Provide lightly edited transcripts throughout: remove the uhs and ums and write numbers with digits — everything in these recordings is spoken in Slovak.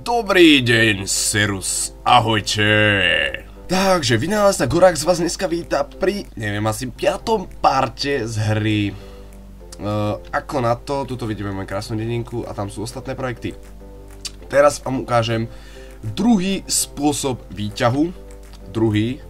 Dobrý deň, serus, ahojte. Takže vynálezca Gorax vás dneska víta pri, neviem, asi 5. parte z hry. Ako na to, tuto vidíme moju krásnu dedinku a tam sú ostatné projekty. Teraz vám ukážem druhý spôsob výťahu. Druhý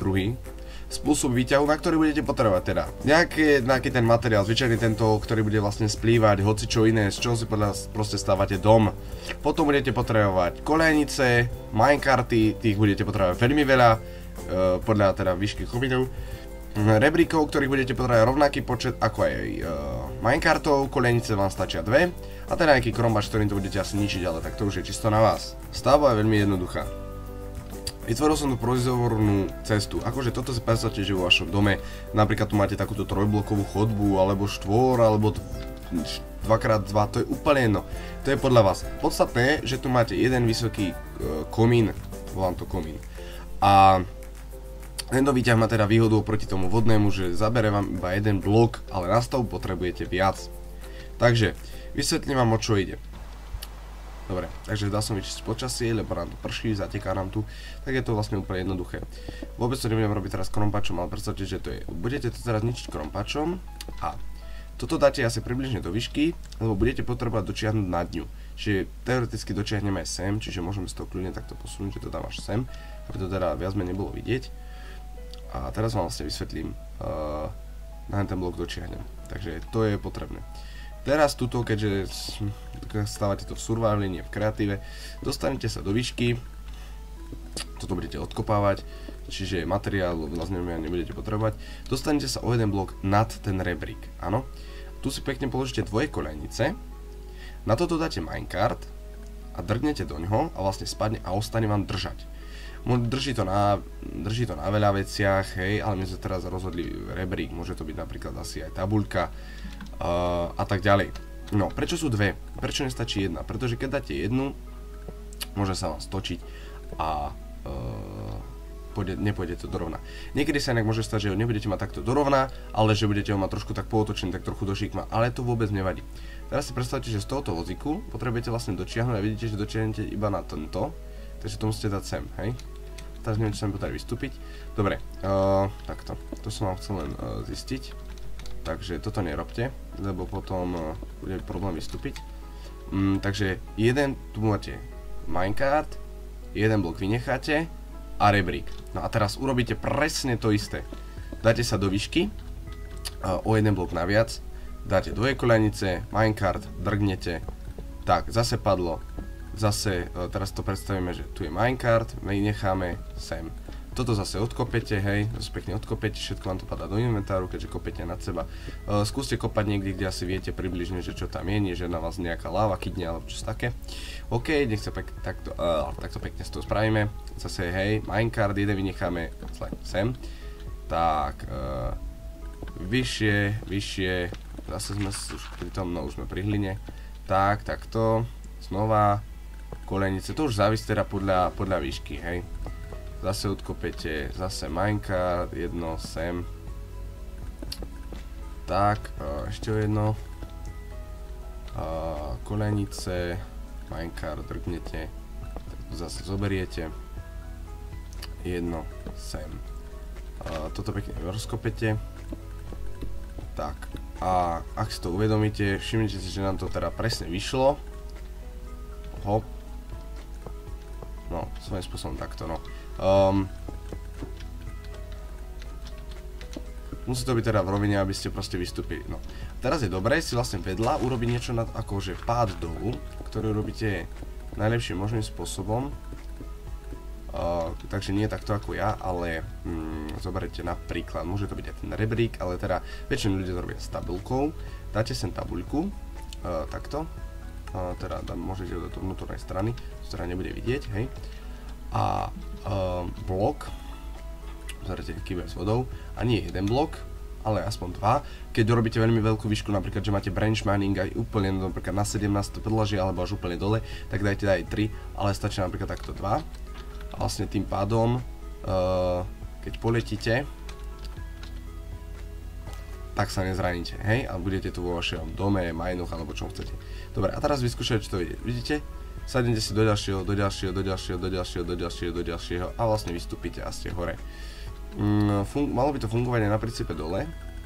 spôsob výťahu, na ktorý budete potrebovať teda nejaký ten materiál, zvyčajne tento, ktorý bude vlastne splývať, hoci čo iné, z čoho si proste stávate dom. Potom budete potrebovať kolejnice, minecarty, tých budete potrebovať veľmi veľa, podľa teda výšky komínov. Rebríkov, ktorých budete potrebovať rovnaký počet ako aj minecartov, kolejnice vám stačia 2. A teda nejaký krombač, ktorým to budete asi ničiť, ale tak to už je čisto na vás. Stavba je veľmi jednoduchá. Vytvoril som tu provizornú cestu, akože toto si predstavte, že vo vašom dome napríklad tu máte takúto trojblokovú chodbu, alebo štvor, alebo 2x2, to je úplne jedno, to je podľa vás. Podstatné je, že tu máte jeden vysoký komín, volám to komín, a tento výťah má teda výhodu oproti tomu vodnému, že zabere vám iba jeden blok, ale na stavbu potrebujete viac. Takže, vysvetlím vám, o čo ide. Dobre, takže dal som vyčistiť počasie, lebo nám to prší, zateká nám tu, tak je to vlastne úplne jednoduché. Vôbec to nebudem robiť teraz krompačom, ale predstavte, že to je. Budete to teraz ničiť krompačom a toto dáte asi približne do výšky, lebo budete potrebovať dočiahnuť na dňu. Čiže teoreticky dočiahneme aj sem, čiže môžeme z toho kľudne takto posunúť, že to dám až sem, aby to teda viac menej nebolo vidieť. A teraz vám vlastne vysvetlím, na ten blok dočiahnem, takže to je potrebné. Teraz tuto, keďže stávate to v survivali, nie v kreatíve, dostanete sa do výšky, toto budete odkopávať, čiže materiál vlastne nebudete potrebovať, dostanete sa o jeden blok nad ten rebrík, áno. Tu si pekne položíte dvoje kolejnice, na toto dáte minecart a drgnete do ňoho a vlastne spadne a ostane vám držať. Drží to na veľa veciach, hej, ale my sme teraz rozhodli rebrík, môže to byť napríklad asi aj tabuľka a tak ďalej. No, prečo sú dve? Prečo nestačí jedna? Pretože keď dáte jednu, môže sa vám stočiť a nepôjde to dorovna. Niekedy sa inak môže stať, že ho nebudete mať takto dorovna, ale že budete ho mať trošku tak pootočený, tak trochu do šikma, ale to vôbec nevadí. Teraz si predstavte, že z tohoto vozíku potrebujete vlastne dočiahnuť a vidíte, že dočiahnete iba na tento, takže to musíte dať sem, hej? Teraz neviem, či sa mi podarí vystúpiť. Dobre, takto, to som vám chcel len zistiť. Takže toto nerobte, lebo potom bude problém vystúpiť. Takže tu máte minecart, jeden blok vynecháte a rebrík. No a teraz urobíte presne to isté. Dáte sa do výšky, o jeden blok naviac, dáte dvoje kolejnice, minecart, drgnete, tak zase padlo, zase teraz to predstavíme, že tu je minecart, my necháme sem. Toto zase odkopete, hej, zase pekne odkopete, všetko vám to padá do inventáru, keďže kopete nad seba. Skúste kopať niekde, kde asi viete približne, že čo tam je, nie že na vás nejaká láva kydne alebo čo také. OK, nech sa takto pekne s toho spravíme. Zase, hej, minecart, jeden vynecháme sem. Tak, vyššie, zase sme už pri tom, no už sme pri hline. Tak, takto, znova, kolejnice, to už závisí teda podľa výšky, hej. Zase odkopete, zase minecart, jedno sem. Tak, ešte jedno. Kolejnice, minecart, drgnete, zase zoberiete. Jedno sem. Toto pekne rozkopete. Tak, a ak si to uvedomíte, všimnite si, že nám to teda presne vyšlo. Hop. No, svojím spôsobom takto, no. Musí to byť teda v rovine, aby ste proste vystúpili. No. Teraz je dobré si vlastne vedľa urobiť niečo akože pád dolu, ktorý robíte najlepším možným spôsobom. Takže nie takto ako ja, ale zoberete napríklad, môže to byť aj ten rebrík, ale teda väčšinu ľudia to robia s tabuľkou. Dáte sem tabuľku, takto, teda môžete do vnútornej strany, ktorá nebude vidieť, hej. A blok, pozrite, kýber s vodou, a nie jeden blok, ale aspoň dva. Keď robíte veľmi veľkú výšku, napríklad, že máte branch mining aj úplne, napríklad na 17 podlaží, alebo až úplne dole, tak dajte aj 3, ale stačí napríklad takto 2. A vlastne tým pádom, keď poletíte, tak sa nezraníte, hej? A budete tu vo vašom dome, majnoch, alebo čom chcete. Dobre, a teraz vyskúšajte, či to vidíte. Sadnete si do ďalšieho, do ďalšieho, do ďalšieho, do ďalšieho, do ďalšieho, do ďalšieho a vlastne vystúpite a ste hore. Malo by to fungovať aj na princípe dole.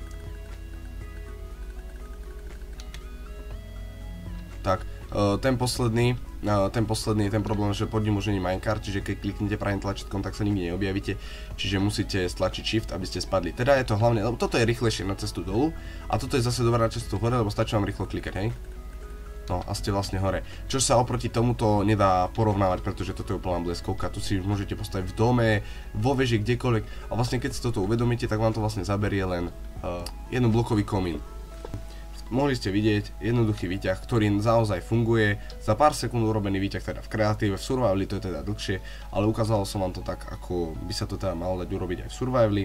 Tak, ten posledný je ten problém, že pod ním už nie je minecart, čiže keď kliknete pravým tlačítkom, tak sa nikdy neobjavíte, čiže musíte stlačiť shift, aby ste spadli. Teda je to hlavne, lebo toto je rýchlejšie na cestu dolu a toto je zase dobrá na cestu hore, lebo stačí vám rýchlo klikať, hej? No a ste vlastne hore. Čo sa oproti tomuto nedá porovnávať, pretože toto je úplná bleskovka. Tu si môžete postaviť v dome, vo veži, kdekoľvek. A vlastne keď si toto uvedomíte, tak vám to vlastne zaberie len jednoblokový komín. Mohli ste vidieť jednoduchý výťah, ktorý naozaj funguje. Za pár sekúnd urobený výťah teda v kreatíve, v survivali to je teda dlhšie, ale ukázalo som vám to tak, ako by sa to teda malo dať urobiť aj v survivali.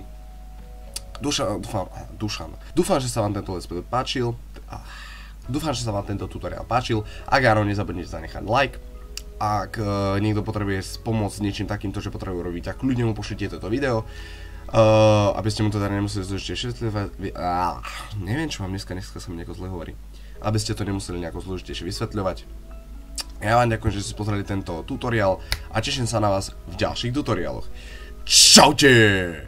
Dúfam, že sa vám tento let's play páčil. Dúfam, že sa vám tento tutoriál páčil. Ak áno, nezabudnite zanechať like. Ak niekto potrebuje pomôcť s niečím takýmto, že potrebuje robiť, tak kľudne mu pošlite toto video. Aby ste mu to teda nemuseli zložitejšie vysvetľovať. Neviem, čo vám dneska sa mi nejako zle hovorí. Aby ste to nemuseli nejako zložitejšie vysvetľovať. Ja vám ďakujem, že ste pozreli tento tutoriál a teším sa na vás v ďalších tutoriáloch. Čaute!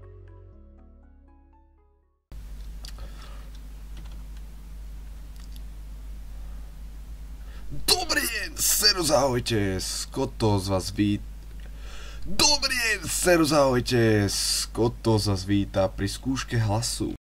Dobrý deň, serus, ahojte, Skoto z vás víta. Dobrý deň, serus, ahojte, Skoto z vás víta pri skúške hlasu.